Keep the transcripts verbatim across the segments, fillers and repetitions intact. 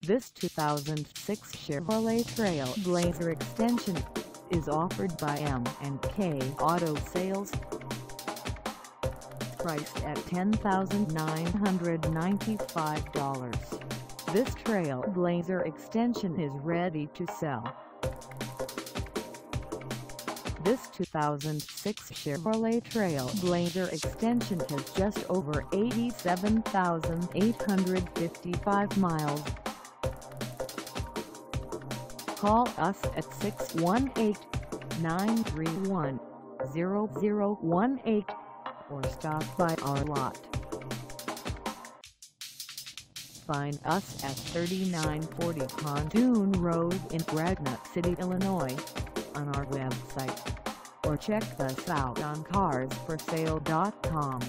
This two thousand six Chevrolet TrailBlazer extension is offered by M and K Auto Sales. Priced at ten thousand nine hundred ninety-five dollars, this TrailBlazer extension is ready to sell. This two thousand six Chevrolet TrailBlazer extension has just over eighty-seven thousand eight hundred fifty-five miles. Call us at six one eight, nine three one, zero zero one eight or stop by our lot. Find us at thirty-nine forty Pontoon Road in Granite City, Illinois, on our website, or check us out on cars for sale dot com.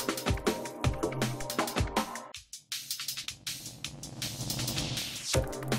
You